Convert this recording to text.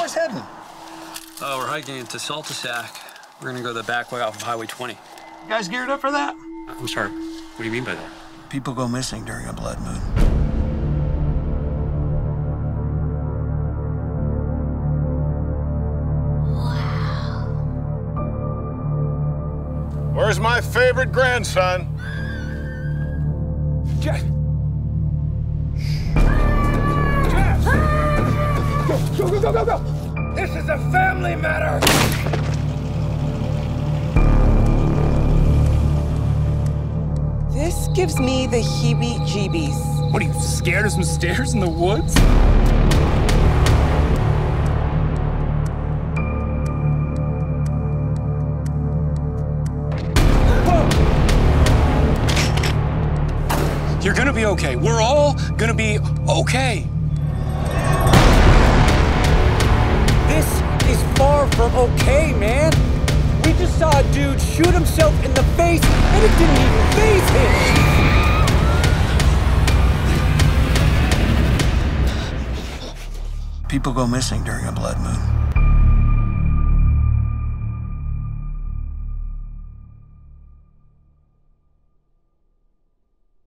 guys heading? We're hiking into Saltasac. We're gonna go the back way off of Highway 20. You guys geared up for that? I'm sorry, what do you mean by that? People go missing during a blood moon. Where's my favorite grandson? Jeff! Jeff! Go! This is a family matter! This gives me the heebie-jeebies. What are you, scared of some stairs in the woods? You're gonna be okay. We're all gonna be okay. This is far from okay, man. We just saw a dude shoot himself in the face, and it didn't even faze him. People go missing during a blood moon.